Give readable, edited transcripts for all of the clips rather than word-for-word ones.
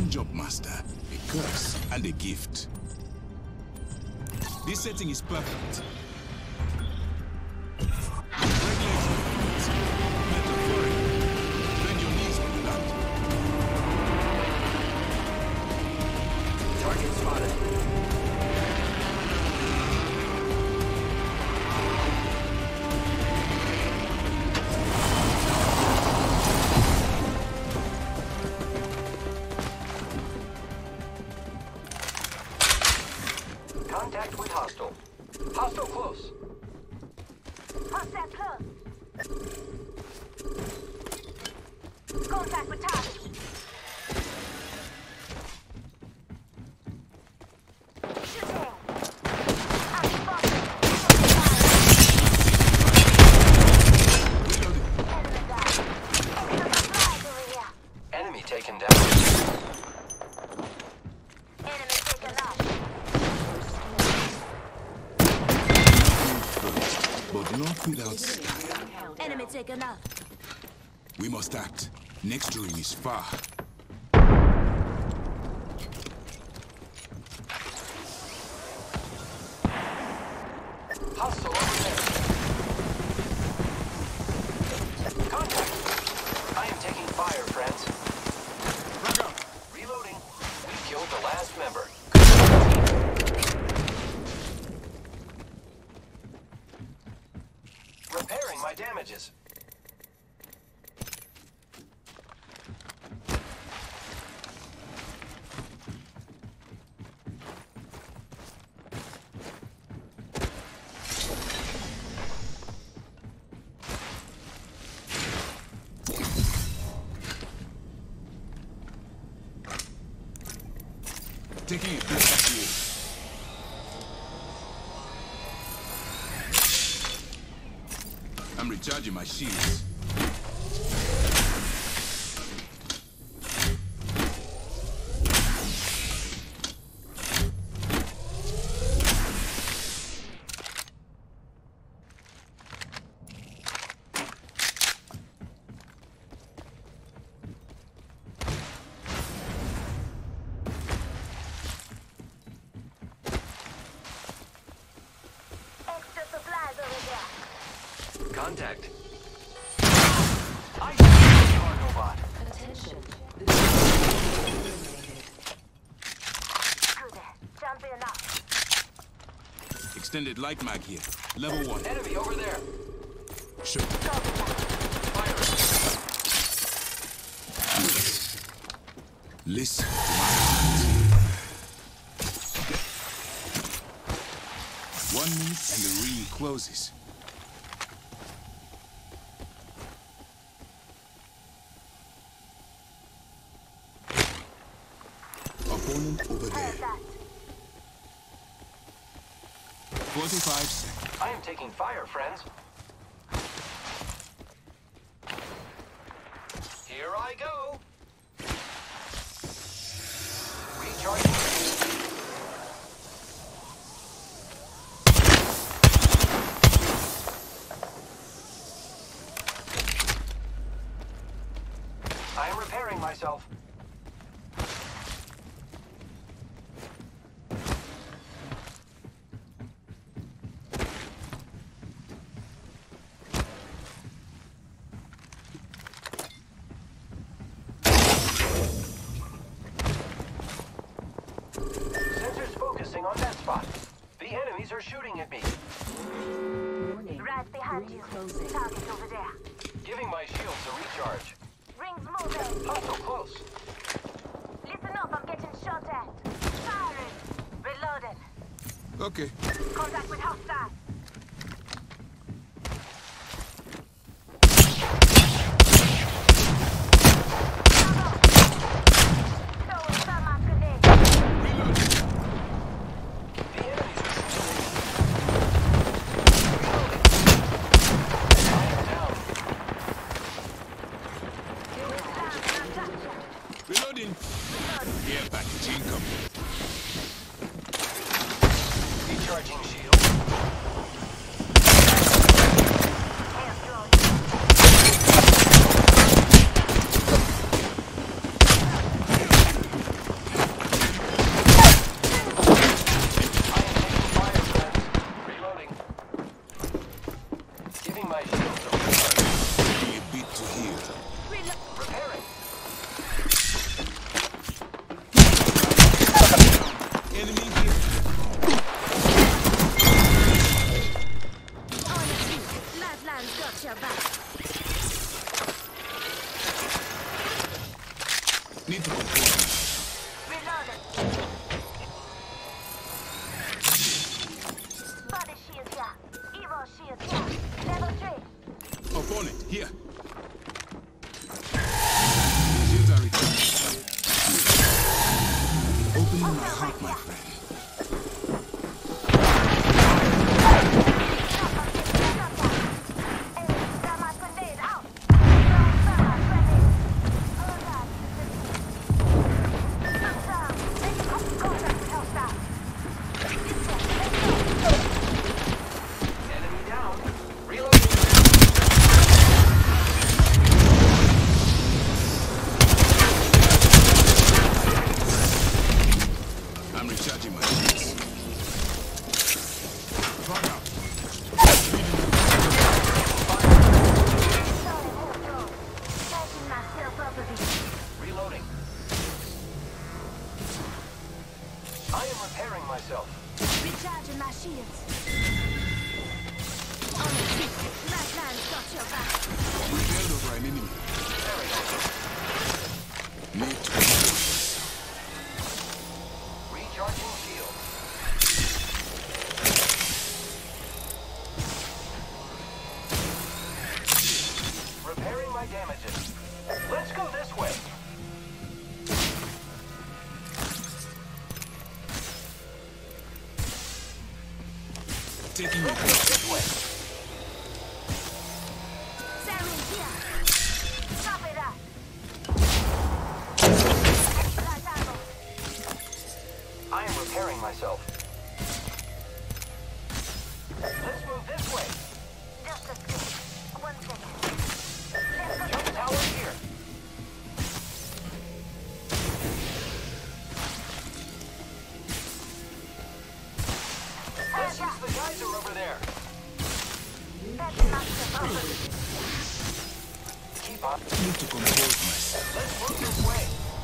Fine job, Master. A curse and a gift. This setting is perfect. Bend your knees when you land. Target spotted. Contact with hostile. Hostile close. Hostile close. Contact with target. Shooting. Enemy taken down. Enemy taken out. But not without style. Enemy taken out. We must act. Next ring is far. Hostile over there. Contact. I am taking fire, friends. Frag out. Reloading. We killed the last member. Repairing my damages. Taking a good view. I'm recharging my shields. Extra supplies over there. Contact. I see the cargo bot. Attention. Good. Jumping up. Extended light mag here. Level 1. Enemy over there. Sure. Fire. Listen to my heart. 1 minute and the ring closes. Opponent over there. 45 seconds. I am taking fire, friends. Here I go. Recharging. I am repairing myself. Sensors focusing on that spot. The enemies are shooting at me. Warning. Right behind you. Closing. Target over there. Giving my shields a recharge. Rings moving. Hostile close. Listen up, I'm getting shot at. Firing. Reloading. Okay. Contact with hostile. Throwing thermite grenade. Reload. The enemies are shooting. I am down. Reloading. Care package incoming. Recharging shield. Need to compose myself. Reloaded. Body shield here. Evo shield here. Level 3. Opponent, here. Shields are recharged. Opening my heart, my friend. Enemy down. Reloading. I'm recharging my shields. Frog out. Reloading. I am repairing myself. Recharging my shields. Lifeline got your back. Repelled over an enemy. Need to compose myself. Recharging shield. Repairing my damages. Let's go this way. Taking Let's it. go this way. Siren here. Copy that. Light ammo. I am repairing myself. Let's move this way. Just a second. 1 second. Let's Jump tower here. Let's use the geyser over there. Keep up. Need to compose myself. Let's move this way.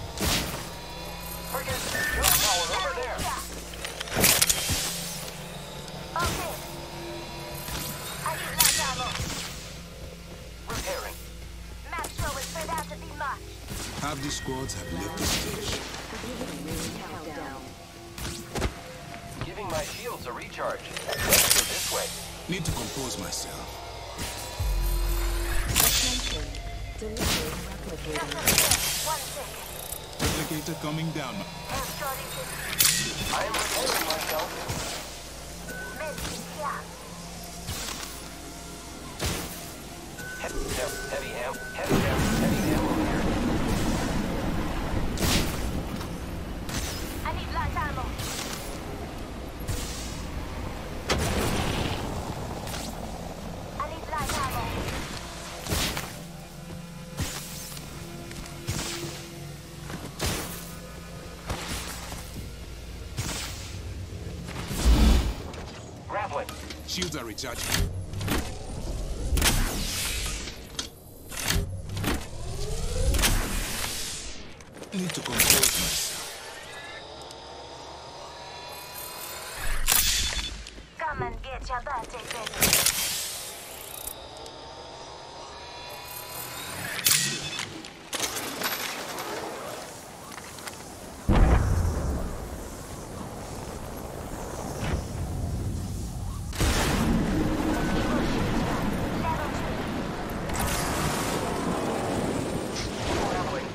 Forget the jump tower over there. Okay. I need light ammo. Repairing. Map show is spread out to be much. Half the squads have left the stage. Countdown. Giving my shields a recharge. Let's go this way. Need to compose myself. Attention. Delivery Just replicator. a second. 1 second. Replicator coming down. Health shortage. I am repairing myself. Medkit here. Heavy ammo here. I need light ammo. I need light ammo. Grappling. Shields are recharging. Need to compose myself. Come and get your birthday present. Grappling.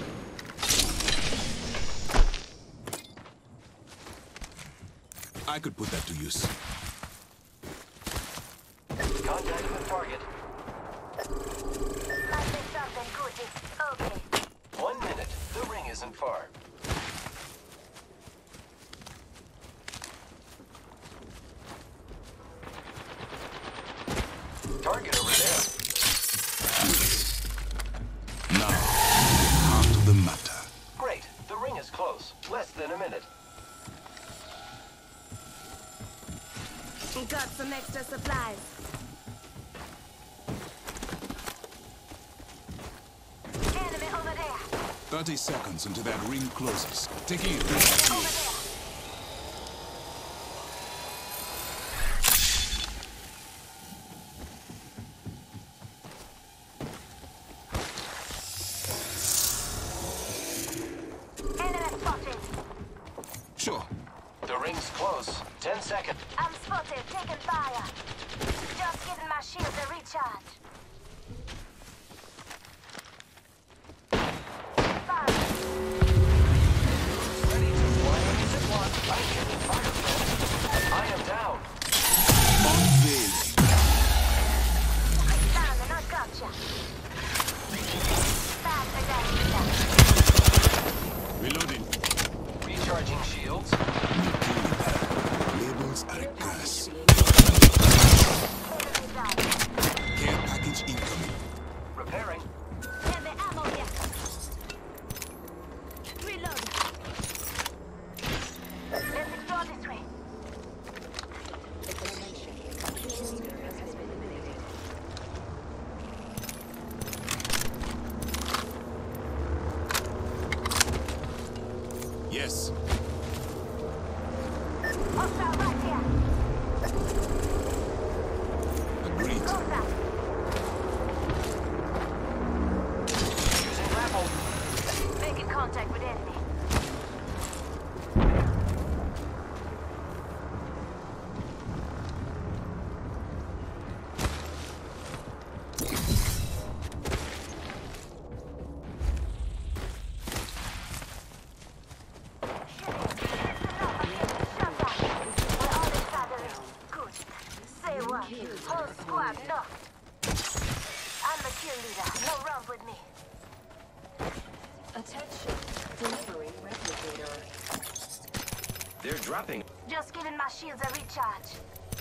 I could put that to use. Contact with target. Might be something good. Okay. 1 minute. The ring isn't far. Target over there. Now, heart of the matter. Great. The ring is close. Less than a minute. Got some extra supplies. Enemy over there. 30 seconds until that ring closes. Taking it. Over there. Rings close. 10 seconds. I'm spotted, taking fire. Just giving my shield a recharge. Fire. Ready to fly into zip line. I'm getting fire, friend. I am down. Down and I gotcha. Faster, guys. Reloading. Recharging shields. Labels are gas. Enemy down. Care package incoming. Repairing. Heavy ammo here. Reload. Let's explore this way. SEER has been eliminated. Yes. Hostile right here. Agreed. Closer. Using grapple. Making contact with enemy. Whole squad, no. I'm the kill leader. No run with me. Attention. Delivering replicator. They're dropping. Just giving my shields a recharge.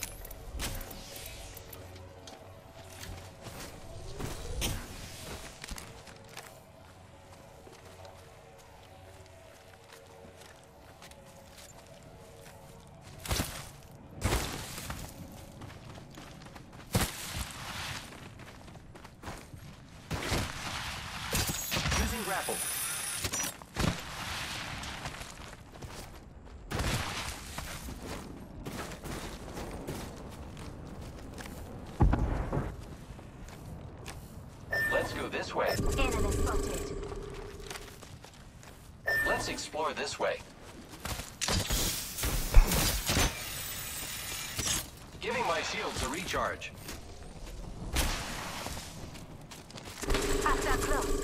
Using grapple. Let's go this way. Enemy spotted. Let's explore this way. Giving my shields a recharge. After close.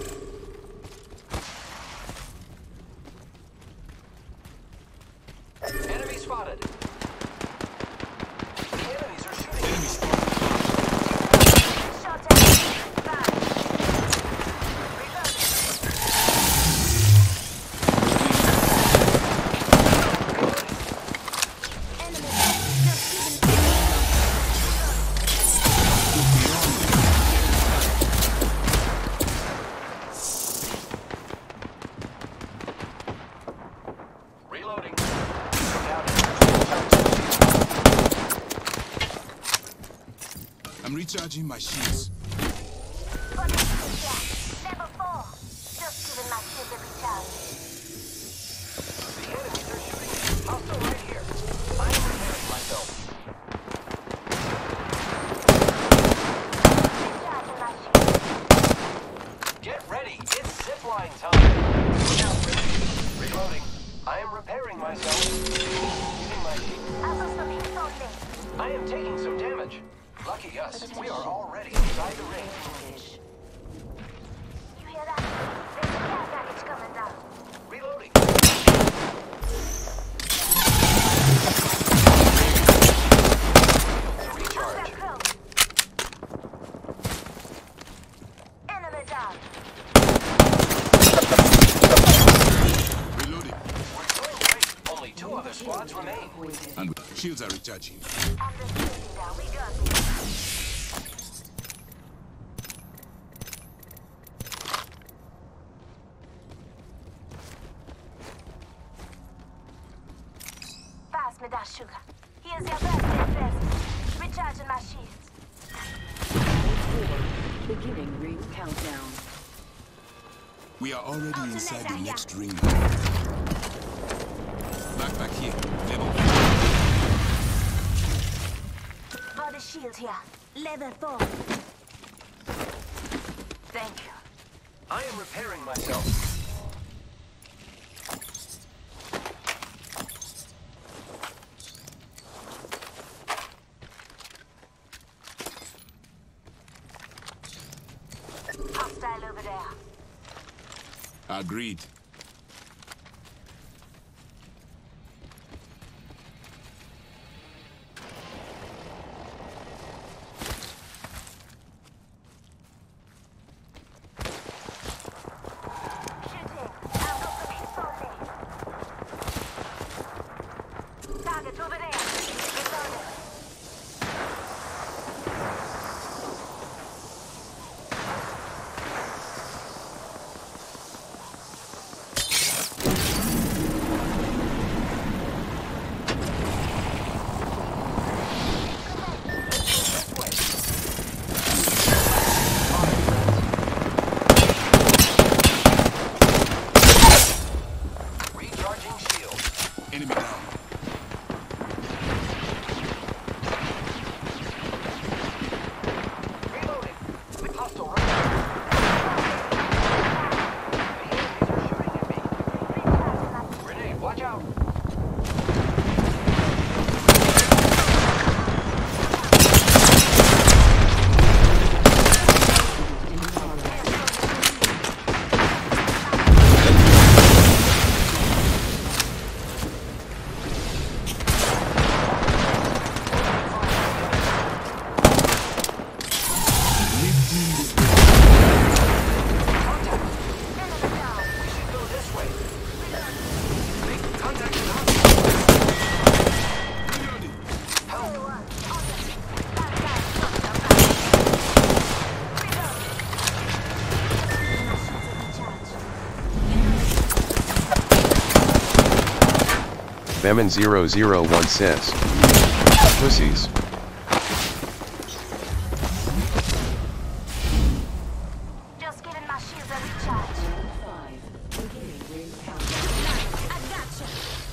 Enemy spotted. The enemies are shooting. Enemy spotted. Shot at. Fire. Reload. Enemy. Just giving. Reloading. I'm recharging my shields. Level 4. Just giving my shield a recharge. The enemies are shooting. Hostile right here. I'm repairing myself. Recharging my shield. Get ready. It's zipline time. Now, reloading. I am repairing myself. Using my shield. I saw some hits on me. I am taking some damage. Lucky us. We are already inside the ring. You hear that? There's a gas package coming down. Reloading. Recharge. After close. Enemy down. Reloading. We're doing great. Only 2 other squads remain. And shields are recharging. I'm just sitting down. We got this. Pass me that sugar. Here's your birthday present. Recharging my shields. Beginning ring countdown. We are already inside the next ring. Backpack here. Level. Body shield here. Level 4. Thank you. I am repairing myself. there. Agreed. Shooting. I've got some info left. Target over there. Reloading. Recharging shield. Enemy down. Reloading. Hostile right. The enemies are shooting at me. Grenade, watch out. We should go this way. Make contact with hostile. Reloading. Help. Bemin 001 says. Pussies. Just giving my shields a recharge. 5. Beginning ring countdown. I gotcha.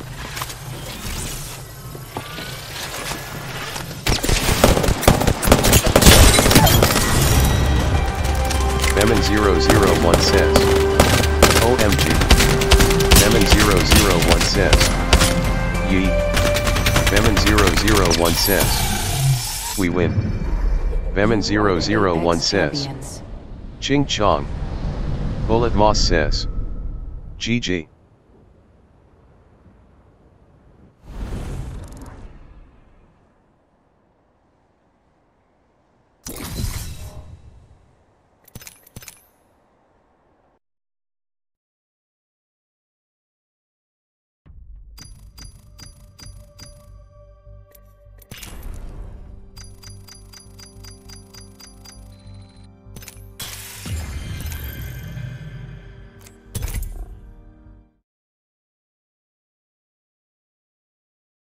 Bemin 001 says. OMG. Bemin 001 says. Yee. Bemin 001 says. We win. Bemin 001 says. Ching Chong. Bullet Moss says. GG.